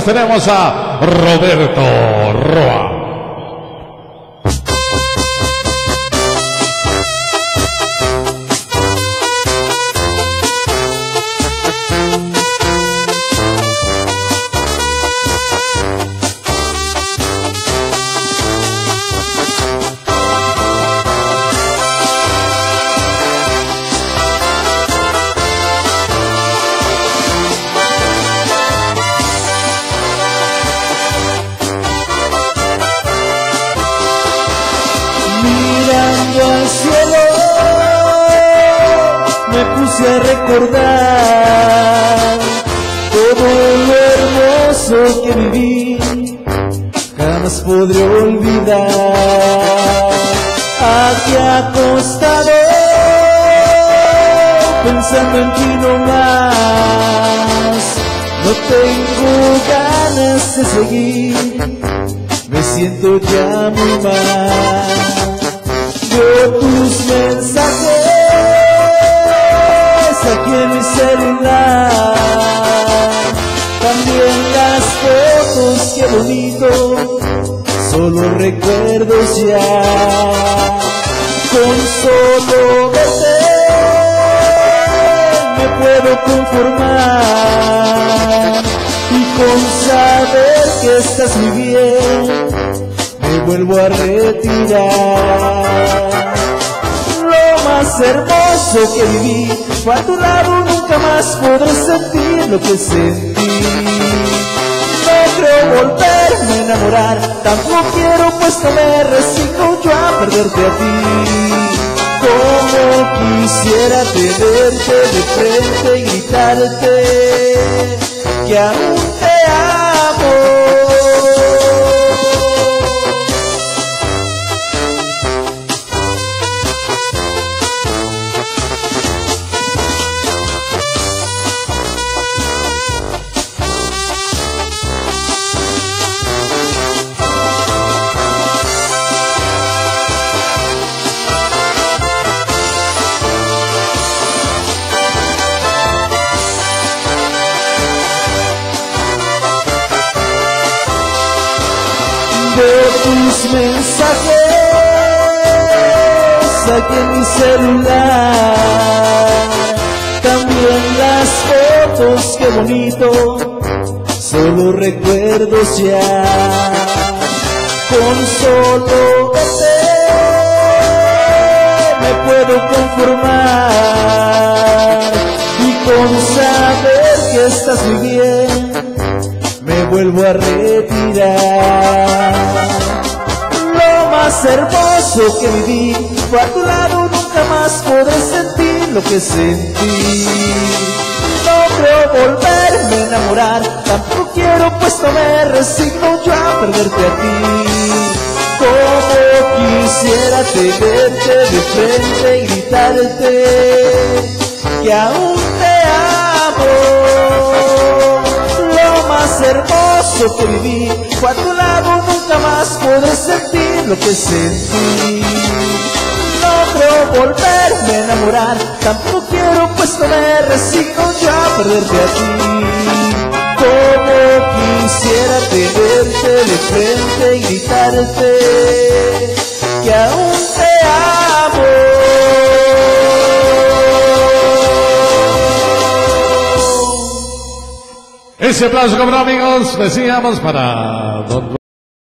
Tenemos a Roberto Roa. Mirando al cielo me puse a recordar todo lo hermoso que viví, jamás podré olvidar. Aquí acostado pensando en ti nomás, no tengo ganas de seguir, me siento ya muy mal. Veo tus mensajes aquí en mi celular, también las fotos, qué bonito, solo recuerdos ya. Con solo verte me puedo conformar, y con saber que estás muy bien me vuelvo a retirar. Lo más hermoso que viví fue a tu lado, nunca más podré sentir lo que sentí. No creo volverme a enamorar, tampoco quiero, pues no me resigno yo a perderte a ti. Como quisiera tenerte de frente y gritarte que aún te amo. Veo tus mensajes aquí en mi celular, también las fotos, qué bonito, solo recuerdos ya. Con solo verte me puedo conformar, y con saber que estás muy bien me vuelvo a retirar. Lo más hermoso que viví fue a tu lado, nunca más podré sentir lo que sentí. No creo volverme a enamorar, tampoco quiero, pues no me resigno yo a perderte a ti. Como quisiera tenerte de frente y gritarte que aún te amo. Hermoso que viví fue a tu lado, nunca más podré sentir lo que sentí. No creo volverme a enamorar, tampoco quiero, pues no me resigno ya a perderte a ti. Como quisiera tenerte de frente y gritarte que aún te amo. Ese aplauso, como no, amigos, decíamos para Don